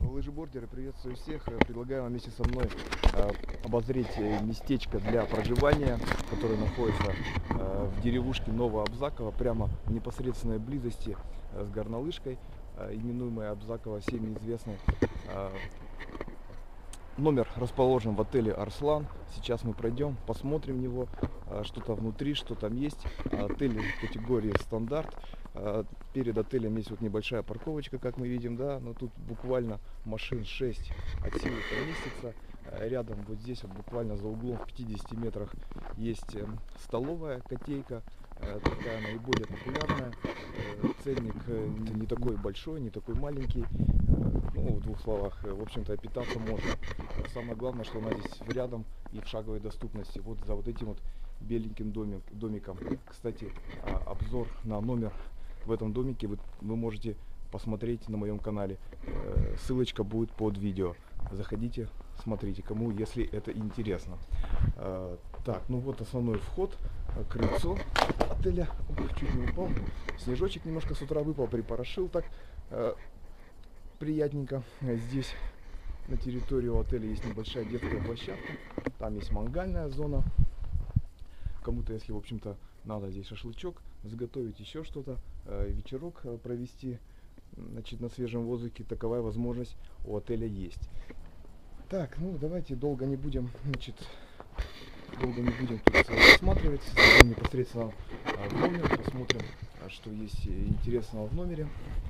Лыжебордеры, приветствую всех. Предлагаю вам вместе со мной обозреть местечко для проживания, которое находится в деревушке Новоабзаково, прямо в непосредственной близости с Горнолыжкой, именуемой Абзаково, всеми известной. Номер расположен в отеле Арслан. Сейчас мы пройдем, посмотрим его, что-то внутри, что там есть. Отель категории стандарт. Перед отелем есть вот небольшая парковочка, как мы видим, да, но тут буквально машин 6 от силы поместится. Рядом вот здесь вот буквально за углом в 50 метрах есть столовая, котейка, такая наиболее популярная. Ценник не такой большой, не такой маленький. Ну, в двух словах, в общем-то, питаться можно. Самое главное, что она здесь рядом и в шаговой доступности. Вот за вот этим вот беленьким домиком. Кстати, обзор на номер в этом домике вы можете посмотреть на моем канале. Ссылочка будет под видео. Заходите, смотрите, кому, если это интересно. Так, ну вот основной вход, крыльцо отеля. Чуть не упал. Снежочек немножко с утра выпал, припорошил так приятненько. Здесь на территории отеля есть небольшая детская площадка. Там есть мангальная зона. Кому-то, если, в общем-то, надо здесь шашлычок заготовить, еще что-то, вечерок провести, значит, на свежем воздухе, таковая возможность у отеля есть. Так, ну давайте долго не будем, значит, тут рассматривать, зайдем непосредственно в номер, посмотрим, что есть интересного в номере.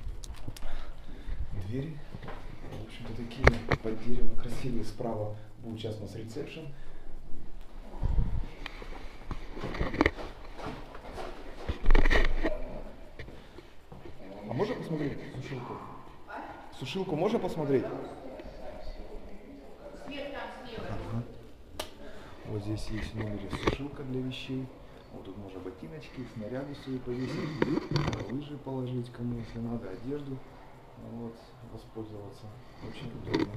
Двери, в общем-то, такие под дерево, красивые. Справа будет сейчас у нас ресепшн. А можно посмотреть сушилку? Сушилку можно посмотреть? Ага. Вот здесь есть в номере сушилка для вещей. Вот тут можно ботиночки, снаряды свои повесить, лыжи положить, кому если надо, одежду. Вот, воспользоваться. Очень удобно.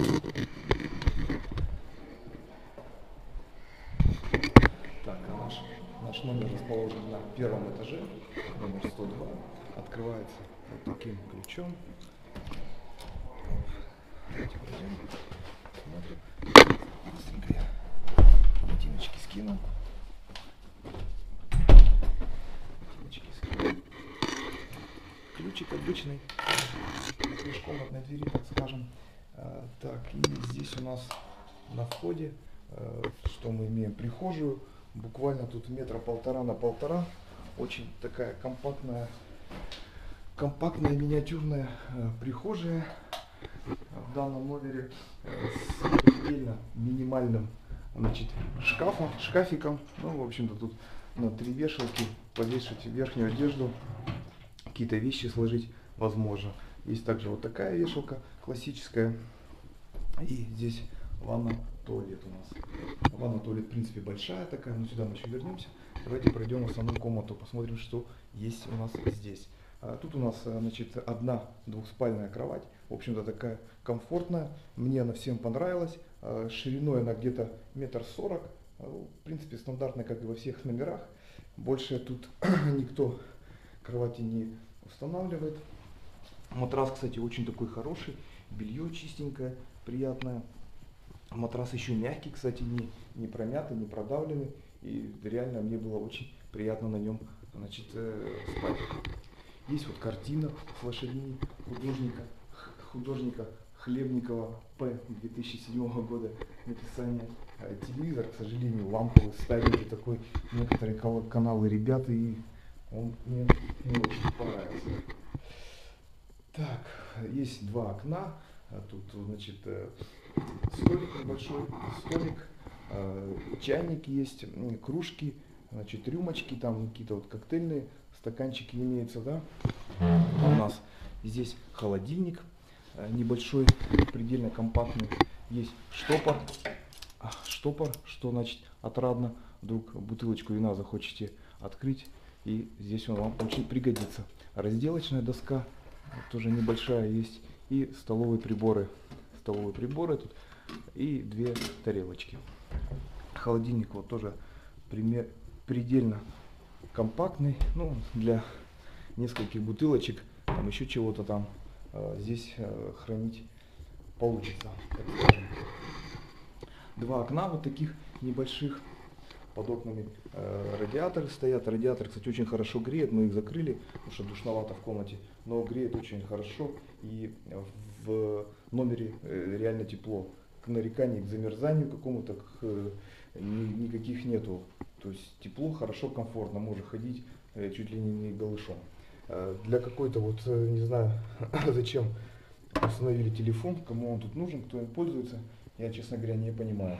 Так, а наш номер расположен на первом этаже, номер 102. Открывается вот таким ключом. Давайте пройдем, смотрим. Быстренько я ботиночки скину. Ключик обычный, межкомнатной двери, так скажем. Так, и здесь у нас на входе, что мы имеем, прихожую. Буквально тут метра полтора на полтора. Очень такая компактная миниатюрная прихожая в данном номере с предельно минимальным, значит, шкафиком. Ну, в общем-то, тут на 3 вешалки повешать верхнюю одежду, какие-то вещи сложить возможно. Есть также вот такая вешалка классическая. И здесь ванна-туалет у нас. Ванна-туалет, в принципе, большая такая, но сюда мы еще вернемся. Давайте пройдем в основную комнату, посмотрим, что есть у нас здесь. Тут у нас, значит, одна двухспальная кровать. В общем-то, такая комфортная. Мне она всем понравилась. Шириной она где-то 1,40 м. В принципе, стандартная, как и во всех номерах. Больше тут никто кровати не устанавливает. Матрас, кстати, очень такой хороший. Белье чистенькое, приятное. Матрас еще мягкий, кстати, не промятый, не продавленный. И реально мне было очень приятно на нем, значит, спать. Есть вот картина с лошадьми художника Хлебникова П. 2007 года написания. Телевизор, к сожалению, ламповый, старенький такой. Некоторые каналы ребята, и он мне не очень понравился. Так, есть 2 окна. Тут, значит, столик небольшой, чайник есть, кружки, значит, рюмочки, там какие-то вот коктейльные стаканчики имеются, да. У нас здесь холодильник небольшой, предельно компактный. Есть штопор, что, значит, отрадно, вдруг бутылочку вина захочете открыть, и здесь он вам очень пригодится. Разделочная доска тоже небольшая есть, и столовые приборы тут, и 2 тарелочки. Холодильник вот тоже предельно компактный, ну, для нескольких бутылочек, там еще чего-то там здесь хранить получится, так скажем. Два окна вот таких небольших. Под окнами радиаторы стоят. Радиатор, кстати, очень хорошо греет. Мы их закрыли, потому что душновато в комнате. Но греет очень хорошо. И в номере реально тепло. К нареканий, к замерзанию какому-то никаких нету. То есть тепло, хорошо, комфортно. Можно ходить чуть ли не голышом. Для какой-то вот, не знаю, зачем установили телефон, кому он тут нужен, кто им пользуется, я, честно говоря, не понимаю.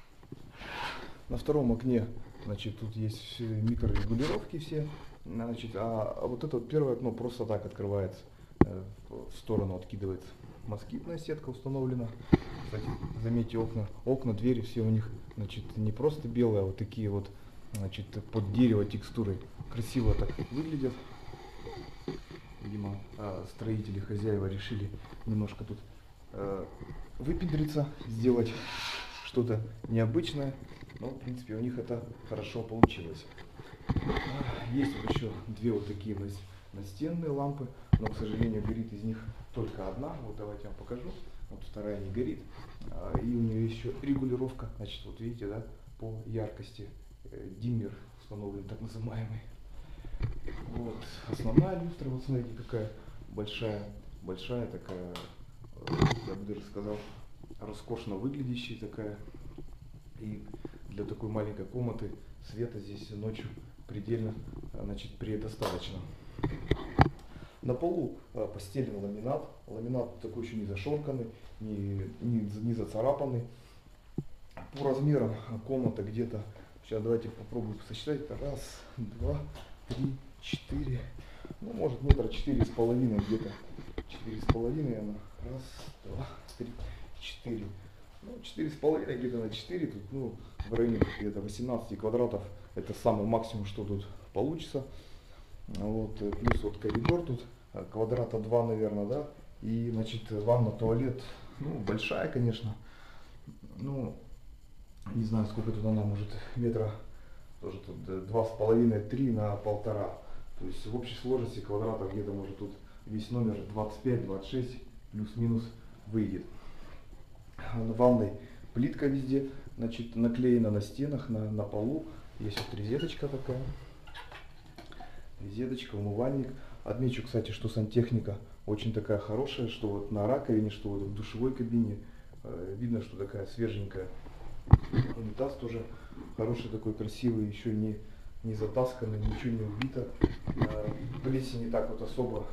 На втором окне, значит, тут есть микрорегулировки все, значит, а вот это вот первое окно просто так открывается, в сторону откидывается. Москитная сетка установлена. Кстати, заметьте, окна, двери все у них, значит, не просто белые, а вот такие вот, значит, под дерево текстурой. Красиво так выглядят. Видимо, строители, хозяева решили немножко тут выпендриться, сделать что-то необычное. Но, в принципе, у них это хорошо получилось. Есть вот еще две вот такие настенные лампы, но, к сожалению, горит из них только одна. Вот давайте я вам покажу. Вот вторая не горит. И у нее еще регулировка, значит, вот видите, да, по яркости. Диммер установлен, так называемый. Вот основная люстра, вот смотрите, какая большая такая, я бы даже сказал, роскошно выглядящая такая. И для такой маленькой комнаты света здесь ночью предельно, значит, предостаточно. На полу постелен ламинат. Ламинат такой еще не зашорканный, не зацарапанный. По размерам комната где-то, сейчас давайте попробуем сосчитать. Раз, два, 3, 4, ну может метра 4,5 где-то. 4,5 она. Раз, два, 3, 4. Ну, 4,5 где-то на 4, тут, ну, в районе где-то 18 квадратов. Это самый максимум, что тут получится. Вот, плюс вот коридор тут, квадрата 2, наверное, да. И, значит, ванна, туалет, ну, большая, конечно. Ну, не знаю, сколько тут она, может, метра, тоже тут 2,5-3 на 1,5. То есть в общей сложности квадратов где-то, может, тут весь номер 25-26 плюс-минус выйдет. На ванной плитка везде, значит, наклеена на стенах, на полу. Есть вот розеточка такая. Розеточка, умывальник. Отмечу, кстати, что сантехника очень такая хорошая, что вот на раковине, что вот в душевой кабине. Видно, что такая свеженькая. Унитаз тоже хороший такой, красивый, еще не затасканный, ничего не убито. Плесень не так вот особо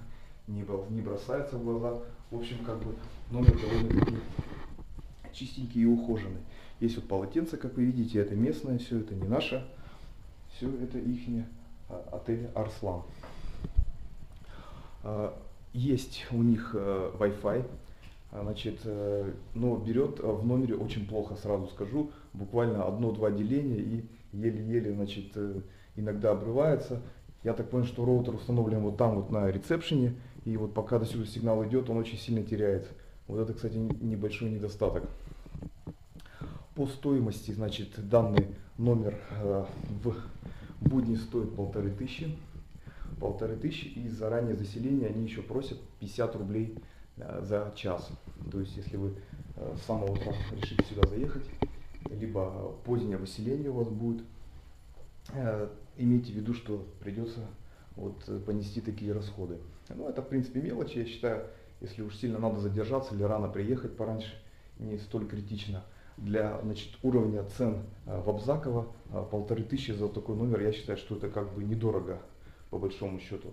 не бросается в глаза. В общем, как бы номер довольно-таки чистенький и ухоженный. Есть вот полотенце, как вы видите, это местное, все это не наше. Все это ихний отель Арслан. Есть у них Wi-Fi. Значит, но берет в номере очень плохо, сразу скажу, буквально 1-2 деления и еле-еле, значит, иногда обрывается. Я так понял, что роутер установлен вот там вот на ресепшене, и вот пока до сюда сигнал идет, он очень сильно теряет. Вот это, кстати, небольшой недостаток. По стоимости, значит, данный номер в будни стоит 1500. 1500, и за раннее заселение они еще просят 50 рублей за час. То есть, если вы с самого утра решите сюда заехать, либо позднее выселение у вас будет, имейте в виду, что придется вот понести такие расходы. Ну, это, в принципе, мелочи, я считаю, если уж сильно надо задержаться или рано приехать пораньше, не столь критично. Для, значит, уровня цен в Абзаково 1500 за такой номер, я считаю, что это как бы недорого, по большому счету.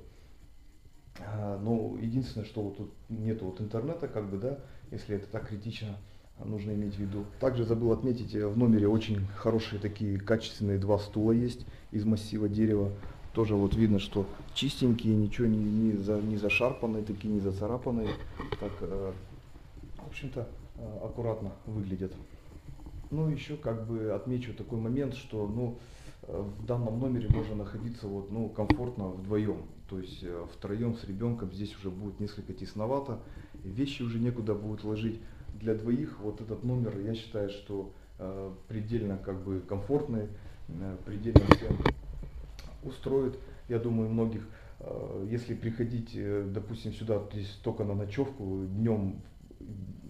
Но единственное, что вот тут нету вот интернета, как бы, да, если это так критично, нужно иметь в виду. Также забыл отметить, в номере очень хорошие такие качественные 2 стула есть из массива дерева. Тоже вот видно, что чистенькие, ничего не зашарпанные, такие не зацарапанные. Так, в общем-то, аккуратно выглядят. Ну, еще как бы отмечу такой момент, что, ну, в данном номере можно находиться вот, ну, комфортно вдвоем. То есть втроем с ребенком здесь уже будет несколько тесновато, вещи уже некуда будет ложить. Для двоих вот этот номер, я считаю, что предельно как бы комфортный, предельно всем устроит, я думаю, многих. Если приходить, допустим, сюда здесь только на ночевку, днем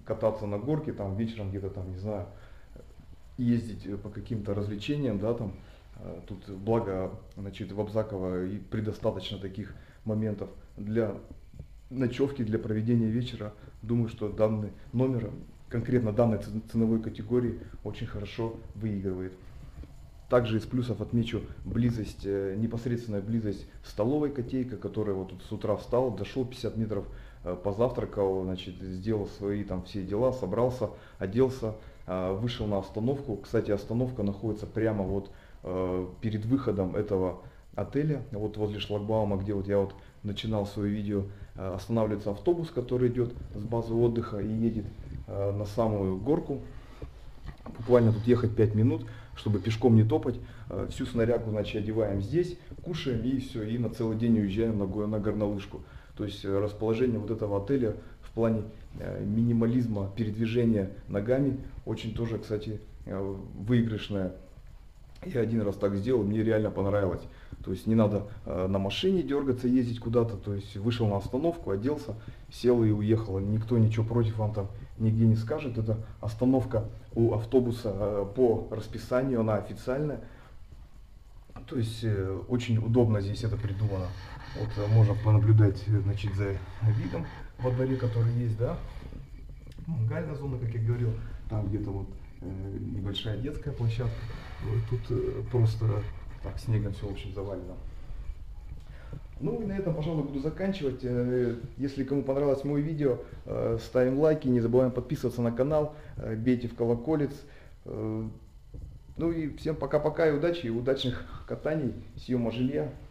кататься на горке, там вечером где-то там, не знаю, ездить по каким-то развлечениям, да, там, тут благо, значит, в Абзаково и предостаточно таких моментов для ночевки, для проведения вечера. Думаю, что данный номер, конкретно данной ценовой категории, очень хорошо выигрывает. Также из плюсов отмечу близость, непосредственная близость столовой Котейка, которая вот тут с утра встал, дошел 50 метров, позавтракал, значит, сделал свои там все дела, собрался, оделся, вышел на остановку. Кстати, остановка находится прямо вот перед выходом этого отеля, вот возле шлагбаума, где вот я вот начинал свое видео. Останавливается автобус, который идет с базы отдыха и едет на самую горку. Буквально тут ехать 5 минут, чтобы пешком не топать. Всю снарягу, значит, одеваем здесь, кушаем и все, и на целый день уезжаем на горнолыжку. То есть расположение вот этого отеля в плане минимализма передвижения ногами очень тоже, кстати, выигрышное. Я один раз так сделал, мне реально понравилось. То есть не надо на машине дергаться, ездить куда-то. То есть вышел на остановку, оделся, сел и уехал. Никто ничего против вам там нигде не скажет. Это остановка у автобуса по расписанию, она официальная. То есть очень удобно здесь это придумано. Вот можно понаблюдать, значит, за видом во дворе, который есть, да. Мангальная зона, как я говорил, там где-то вот небольшая детская площадка. Тут просто так снегом все, в общем, завалено. Ну и на этом, пожалуй, буду заканчивать. Если кому понравилось мое видео, ставим лайки, не забываем подписываться на канал, бейте в колоколец. Ну и всем пока-пока и удачи, и удачных катаний, съема жилья.